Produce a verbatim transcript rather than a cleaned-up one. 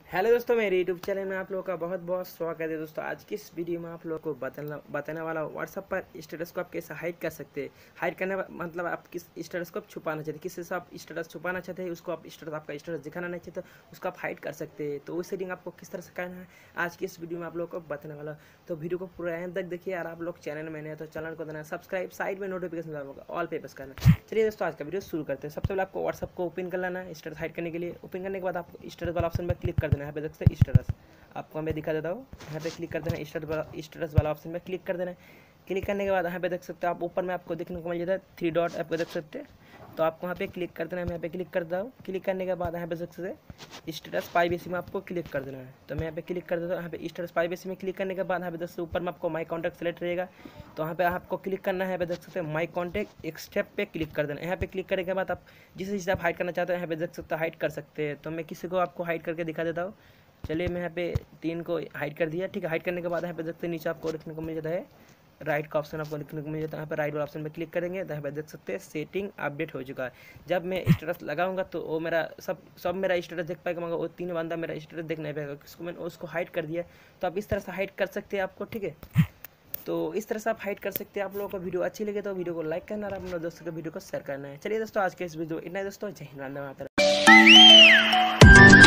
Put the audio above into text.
Hello दोस्तों, मेरे YouTube channel में आप लोगों का बहुत बहुत स्वागत है। दोस्तों आज की इस वीडियो में आप लोगों को बताना बताने वाला हूँ व्हाट्सएप पर स्टेटस को आप कैसे हाइड कर सकते हैं। हाइड करने का मतलब आप किस स्टेटस को आप छुपाना चाहते हैं, किसी से आप स्टेटस छुपाना चाहते हैं, उसको आप स्टेटस आपका स्टेटस दिखाना नहीं चाहते उसको आप हाइड कर सकते हैं। तो उस सेटिंग आपको किस तरह से करना है आज की इस वीडियो में आप लोगों को बताने वाला। तो वीडियो को पूरा एंड तक देखिए। यार आप लोग चैनल में नए हैं तो चैनल को देना सब्सक्राइब, साइड में नोटिफिकेशन होगा ऑल पे प्रेस करना। चलिए दोस्तों आज का वीडियो शुरू करते हैं। सबसे पहले आपको व्हाट्सएप को ओपन कर लेना है स्टेटस हाइड करने के लिए। ओपन करने के बाद आपको स्टेटस वाला ऑप्शन पर क्लिक कर देना है। यहाँ पे देख सकते हैं स्टेटस, आपको मैं दिखा देता हूँ। यहाँ पे क्लिक कर देना है स्टेटस वाला स्टेटस वाला ऑप्शन में क्लिक कर देना है। क्लिक करने के बाद यहाँ पे देख सकते हो आप ऊपर में आपको देखने को मिल जाता है थ्री डॉट, आपको देख सकते हैं। तो आपको यहाँ पे क्लिक कर देना है। मैं यहाँ पे क्लिक करता हूँ। क्लिक करने के बाद यहाँ पे देख सकते हैं स्टेटस प्राइवेसी में आपको क्लिक कर देना है। तो मैं यहाँ पे क्लिक कर देता हूँ। यहाँ पे स्टेटस प्राइवेसी में क्लिक करने के बाद यहाँ पे देख सकते ऊपर में आपको माई कॉन्टैक्ट सेलेक्ट रहेगा। तो यहाँ पे आपको क्लिक करना है। यहाँ पे देख सकते हैं माई कॉन्टैक्ट एक स्टेप पे क्लिक कर देना है। यहाँ पे क्लिक करने के बाद आप जिस चीज़ आप हाइड करना चाहते हैं यहाँ पे देख सकते हैं हाइड कर सकते हैं। तो मैं किसी को आपको हाइड करके दिखा देता हूँ। चलिए मैं यहाँ पे तीन को हाइड कर दिया। ठीक है, हाइड करने के बाद यहाँ पे देखते हैं नीचे आपको देखने को मिल जाता है राइट का ऑप्शन, आपको देखने को मिल जाता है। यहाँ पे राइट वाला ऑप्शन पे क्लिक करेंगे तो यहाँ पे देख सकते हैं सेटिंग अपडेट हो चुका है। जब मैं स्टेटस लगाऊंगा तो वो मेरा सब सब मेरा स्टेटस देख पाएगा, मगर वो तीन बंदा मेरा स्टेटस देख नहीं पाएगा किसको मैंने उसको हाइड कर दिया। तो आप इस तरह से हाइड कर सकते हैं आपको। ठीक है, तो इस तरह से आप हाइड कर सकते हैं। आप लोगों को वीडियो अच्छी लगे तो वीडियो को लाइक करना और अपने दोस्तों को वीडियो को शेयर करना है। चलिए दोस्तों आज के इस वीडियो इतना ही दोस्तों। जय हिंद, वंदे मातरम।